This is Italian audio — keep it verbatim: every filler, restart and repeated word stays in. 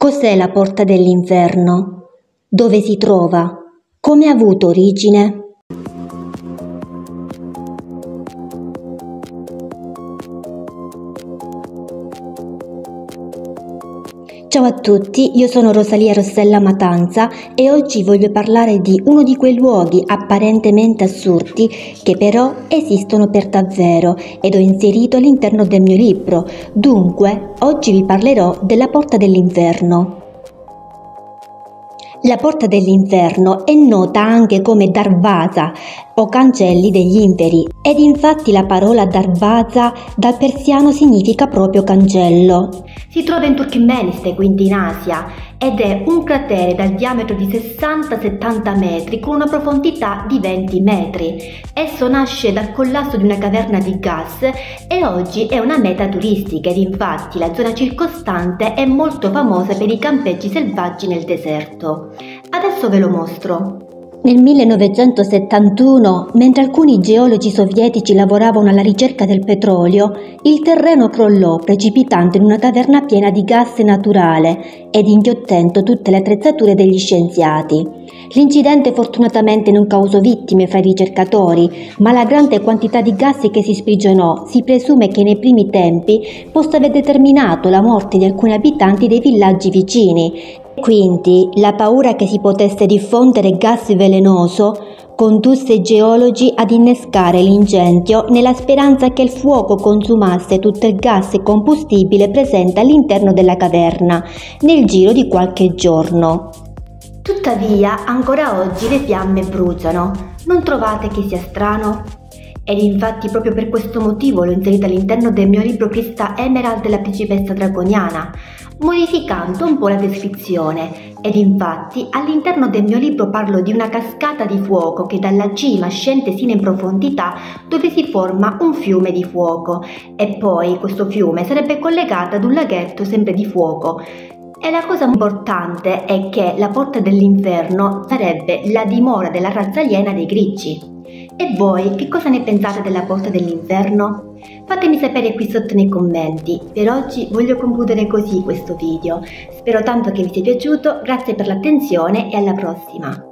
Cos'è la porta dell'inferno? Dove si trova? Come ha avuto origine? Ciao a tutti, io sono Rosalia Rossella Matanza e oggi voglio parlare di uno di quei luoghi apparentemente assurdi che però esistono per davvero ed ho inserito all'interno del mio libro. Dunque, oggi vi parlerò della Porta dell'Inferno. La Porta dell'Inferno è nota anche come Darvaza o Cancelli degli Inferi ed infatti la parola Darvaza dal persiano significa proprio cancello. Si trova in Turkmenistan, quindi in Asia, ed è un cratere dal diametro di sessanta settanta metri con una profondità di venti metri. Esso nasce dal collasso di una caverna di gas e oggi è una meta turistica ed infatti la zona circostante è molto famosa per i campeggi selvaggi nel deserto. Adesso ve lo mostro. Nel millenovecentosettantuno, mentre alcuni geologi sovietici lavoravano alla ricerca del petrolio, il terreno crollò precipitando in una caverna piena di gas naturale ed inghiottendo tutte le attrezzature degli scienziati. L'incidente fortunatamente non causò vittime fra i ricercatori, ma la grande quantità di gas che si sprigionò si presume che nei primi tempi possa aver determinato la morte di alcuni abitanti dei villaggi vicini. Quindi la paura che si potesse diffondere gas velenoso condusse i geologi ad innescare l'incendio nella speranza che il fuoco consumasse tutto il gas e combustibile presente all'interno della caverna nel giro di qualche giorno. Tuttavia, ancora oggi le fiamme bruciano. Non trovate che sia strano? Ed infatti proprio per questo motivo l'ho inserita all'interno del mio libro Crista Emerald della principessa dragoniana, modificando un po' la descrizione. Ed infatti all'interno del mio libro parlo di una cascata di fuoco che dalla cima scende sino in profondità dove si forma un fiume di fuoco e poi questo fiume sarebbe collegato ad un laghetto sempre di fuoco. E la cosa importante è che la Porta dell'Inferno sarebbe la dimora della razza aliena dei Gricci. E voi che cosa ne pensate della Porta dell'Inferno? Fatemi sapere qui sotto nei commenti. Per oggi voglio concludere così questo video. Spero tanto che vi sia piaciuto, grazie per l'attenzione e alla prossima!